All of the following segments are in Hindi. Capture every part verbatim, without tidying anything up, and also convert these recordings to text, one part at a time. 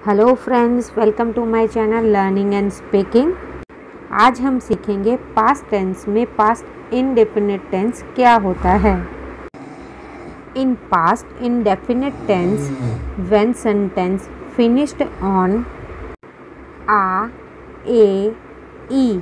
Hello friends, welcome to my channel learning and speaking. आज हम सीखेंगे पास्ट टेंस में पास्ट इंडेफिनिट टेंस क्या होता है। In past indefinite tense when sentence finished on आ, ए, ई,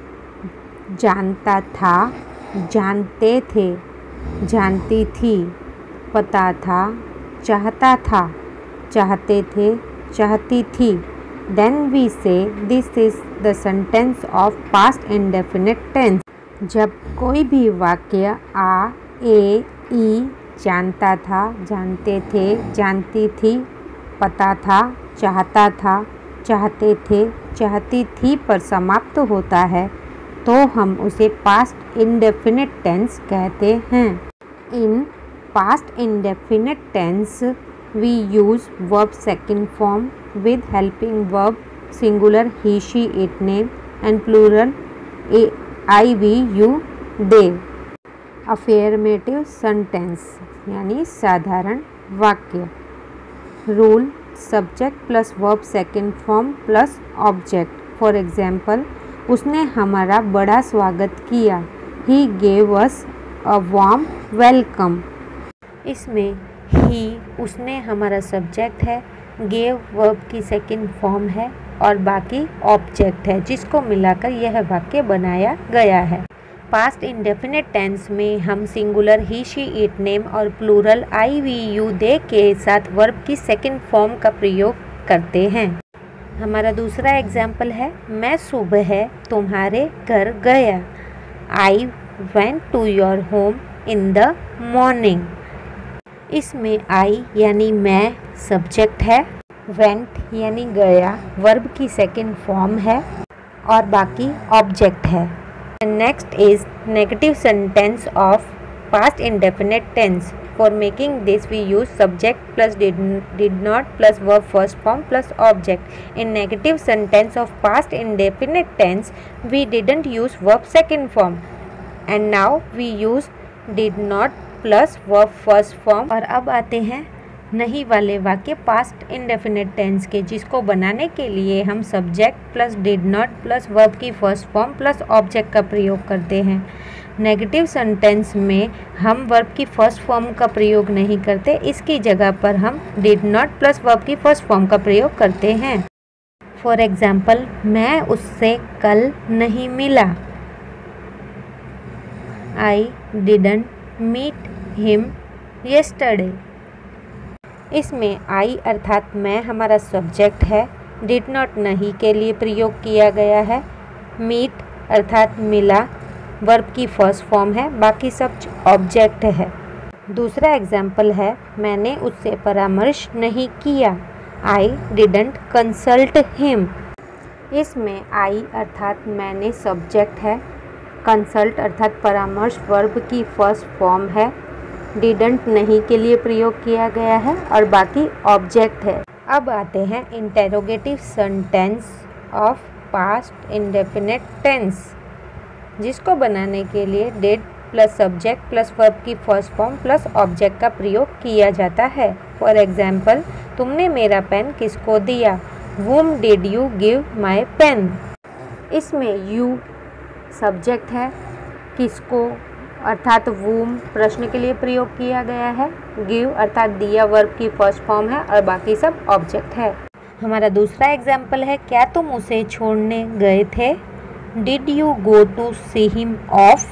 जानता था, जानते थे, जानती थी, पता था, चाहता था, चाहते थे, चाहती थी, then we say this is the sentence of past indefinite tense। जब कोई भी वाक्य आ, ए, ई, जानता था, जानते थे, जानती थी, पता था, चाहता था, चाहते थे, चाहती थी पर समाप्त होता है तो हम उसे पास्ट इंडेफिनिट टेंस कहते हैं। In past indefinite tense we use verb second form with helping verb singular he, she, it, name and plural I, we, you, they। affirmative sentence यानी साधारण वाक्य। Rule subject plus verb second form plus object. For example, उसने हमारा बड़ा स्वागत किया। He gave us a warm welcome. इसमें ही उसने हमारा सब्जेक्ट है, गेव वर्ब की सेकंड फॉर्म है और बाकी ऑब्जेक्ट है जिसको मिलाकर यह वाक्य बनाया गया है। पास्ट इंडेफिनिट टेंस में हम singular he, she, it, name और plural I, we, you, they के साथ वर्ब की सेकंड फॉर्म का प्रयोग करते हैं। हमारा दूसरा एग्जाम्पल है, मैं सुबह तुम्हारे घर गया। I went to your home in the morning. इसमें आई यानी मैं सब्जेक्ट है, वेंट यानी गया वर्ब की सेकंड फॉर्म है और बाकी ऑब्जेक्ट है। Next is negative sentence of past indefinite tense. For making this we use subject plus did not plus verb first form plus object. In negative sentence of past indefinite tense we didn't use verb second form and now we use did not plus verb first form. और अब आते हैं नहीं वाले वाक्य पास्ट इंडेफिनिट टेंस के, जिसको बनाने के लिए हम subject plus did not plus verb की फर्स्ट फॉर्म प्लस ऑब्जेक्ट का प्रयोग करते हैं। नेगेटिव सेंटेंस में हम वर्ब की फर्स्ट फॉर्म का प्रयोग नहीं करते, इसकी जगह पर हम डिड नॉट प्लस वर्ब की फर्स्ट फॉर्म का प्रयोग करते हैं। फॉर एग्जाम्पल, मैं उससे कल नहीं मिला। I didn't meet him yesterday. इसमें आई अर्थात मैं हमारा सब्जेक्ट है, डिड नॉट नहीं के लिए प्रयोग किया गया है, मीट अर्थात मिला वर्ब की फर्स्ट फॉर्म है, बाकी सब ऑब्जेक्ट है। दूसरा एग्जाम्पल है, मैंने उससे परामर्श नहीं किया। I didn't consult him. इसमें आई अर्थात मैंने सब्जेक्ट है, कंसल्ट अर्थात परामर्श वर्ब की फर्स्ट फॉर्म है, डिडंट नहीं के लिए प्रयोग किया गया है और बाकी ऑब्जेक्ट है। अब आते हैं interrogative sentence of past indefinite tense, जिसको बनाने के लिए did plus subject plus verb की फर्स्ट फॉर्म प्लस ऑब्जेक्ट का प्रयोग किया जाता है। फॉर एग्जाम्पल, तुमने मेरा पेन किसको दिया। Whom did you give my pen. इसमें यू सब्जेक्ट है, किसको अर्थात वूम प्रश्न के लिए प्रयोग किया गया है, गिव अर्थात दिया वर्ब की फर्स्ट फॉर्म है और बाकी सब ऑब्जेक्ट है। हमारा दूसरा एग्जाम्पल है, क्या तुम उसे छोड़ने गए थे। Did you go to see him off.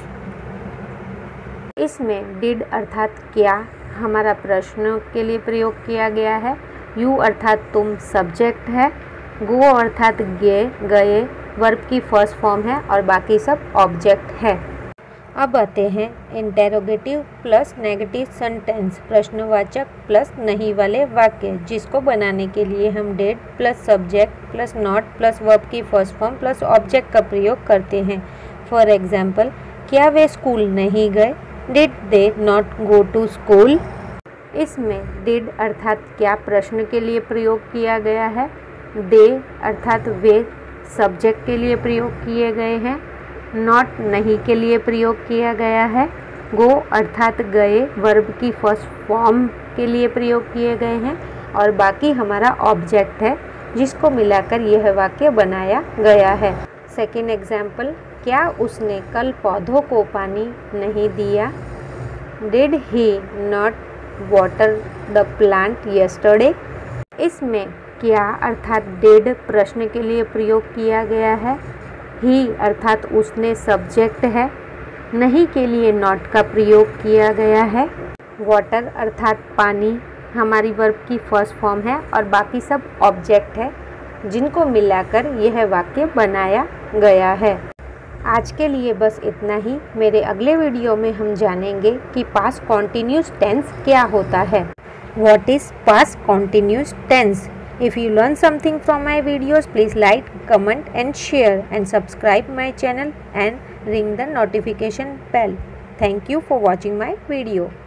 इसमें डिड अर्थात क्या हमारा प्रश्न के लिए प्रयोग किया गया है, यू अर्थात तुम सब्जेक्ट है, गो अर्थात गे गए वर्ब की फर्स्ट फॉर्म है और बाकी सब ऑब्जेक्ट है। अब आते हैं इंटेरोगेटिव प्लस नेगेटिव सेंटेंस, प्रश्नवाचक प्लस नहीं वाले वाक्य, जिसको बनाने के लिए हम did plus subject plus not plus verb की फर्स्ट फॉर्म प्लस ऑब्जेक्ट का प्रयोग करते हैं। फॉर एग्जाम्पल, क्या वे स्कूल नहीं गए। Did they not go to school. इसमें डिड अर्थात क्या प्रश्न के लिए प्रयोग किया गया है, दे अर्थात वे सब्जेक्ट के लिए प्रयोग किए गए हैं, नॉट नहीं के लिए प्रयोग किया गया है, गो अर्थात गए वर्ब की फर्स्ट फॉर्म के लिए प्रयोग किए गए हैं और बाकी हमारा ऑब्जेक्ट है जिसको मिलाकर यह वाक्य बनाया गया है। सेकेंड एग्जाम्पल, क्या उसने कल पौधों को पानी नहीं दिया? Did he not water the plant yesterday? इसमें क्या अर्थात डिड प्रश्न के लिए प्रयोग किया गया है। ही अर्थात उसने सब्जेक्ट है। नहीं के लिए नॉट का प्रयोग किया गया है। वाटर अर्थात पानी हमारी वर्ब की फर्स्ट फॉर्म है और बाकी सब ऑब्जेक्ट है, जिनको मिलाकर यह वाक्य बनाया गया है। आज के लिए बस इतना ही। मेरे अगले वीडियो में हम जानेंगे कि पास्ट कॉन्टिन्यूस टेंस क्या होता है। What is past continuous tense? If you learn something from my videos, please like, comment and share and subscribe my channel and ring the notification bell. Thank you for watching my video.